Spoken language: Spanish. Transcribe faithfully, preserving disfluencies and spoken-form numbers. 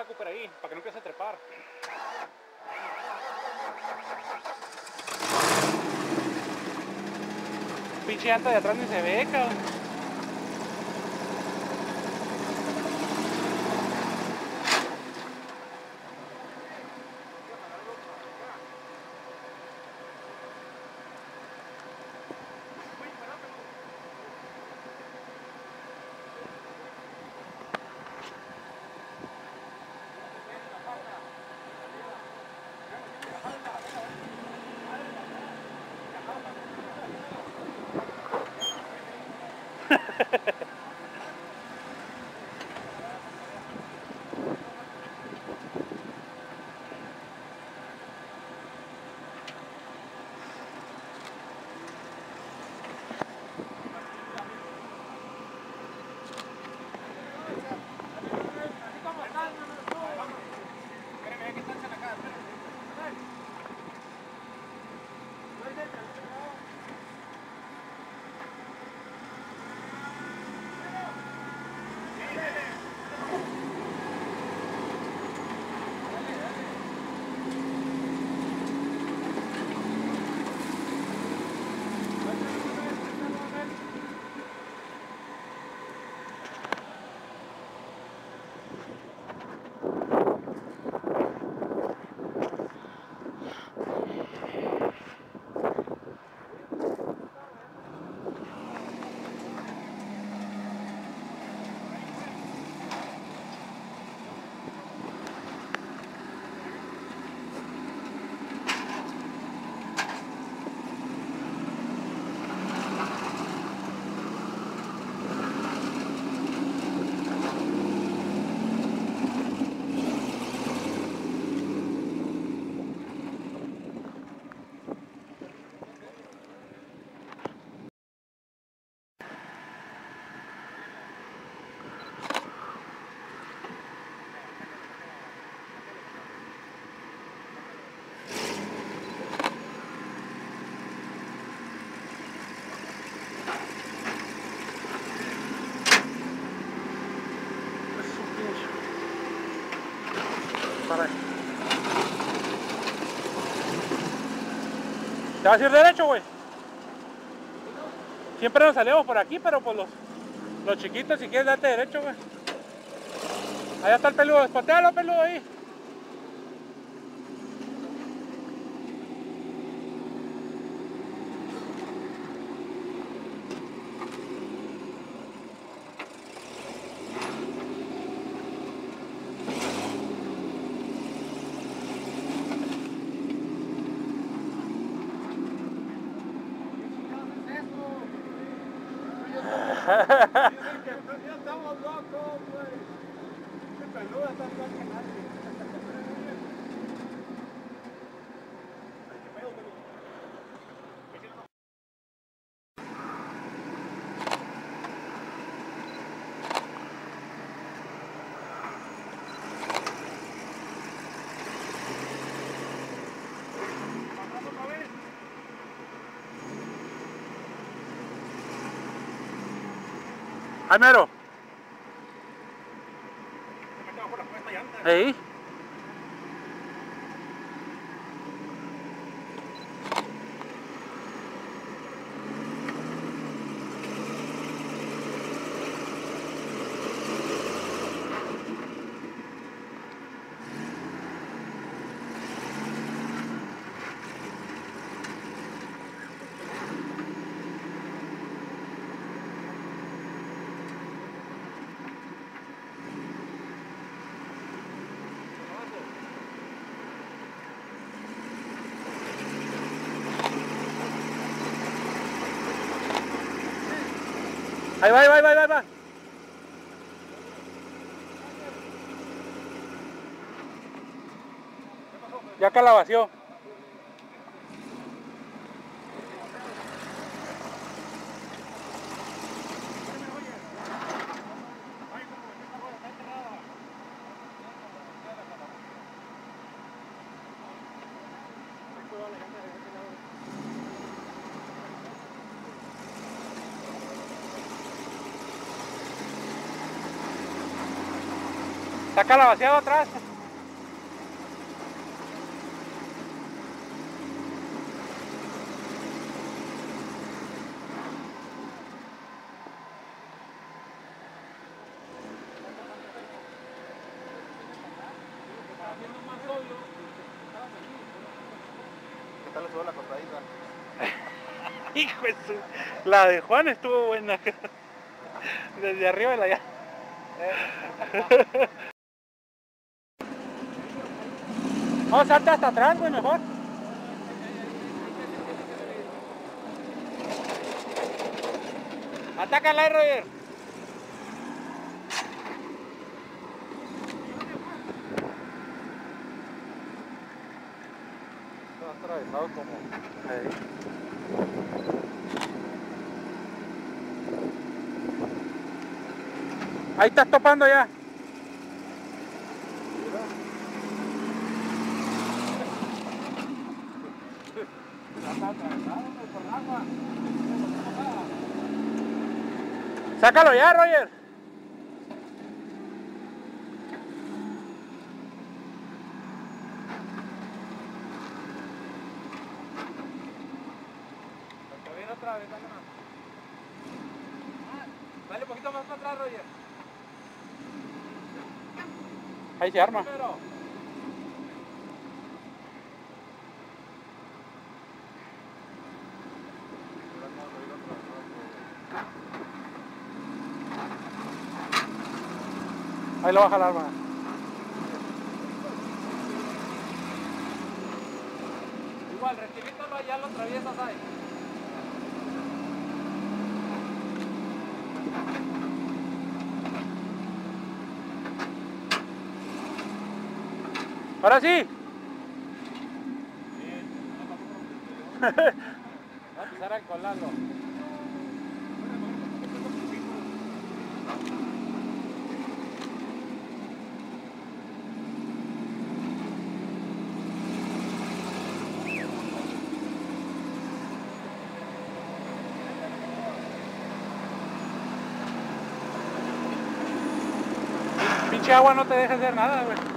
Cooper ahí, para que no empiece a trepar. Pinche llanta de atrás ni se ve, cabrón. ¿Te vas a ir derecho, güey? Siempre nos salimos por aquí, pero pues los, los chiquitos, si quieres, date derecho, güey. Allá está el peludo, espotealo, peludo, ahí. Estamos locos, güey. El peludo está igual que nadie. Ahí mero. Ahí. Ahí va, ahí va, ahí va, ahí va. Ya calabació. Saca la vaciada atrás. ¿Qué tal estuvo la cortadita? Hijo de su... La de Juan estuvo buena. Desde arriba de la llave. No, salta hasta atrás, güey, mejor. Atácala ahí, Roger. Está atravesado como... Ahí. Ahí estás topando ya. Está atravesado por el agua. Sácalo ya, Roger. Está bien otra vez, dale más. Dale un poquito más para atrás, Roger. Ahí se arma. Primero. Ahí lo baja el arma. Igual, recibítalo allá, lo atraviesas ahí. Ahora sí. Va a empezar a colarlo. Pinche agua no te deja hacer nada, güey.